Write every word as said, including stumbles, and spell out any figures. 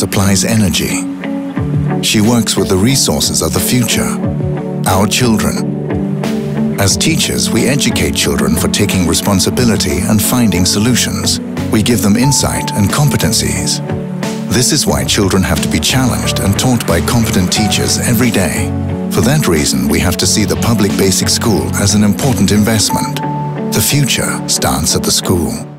supplies energy. She works with the resources of the future, our children. As teachers, we educate children for taking responsibility and finding solutions. We give them insight and competencies. This is why children have to be challenged and taught by competent teachers every day. For that reason, we have to see the public basic school as an important investment. The future starts at the school.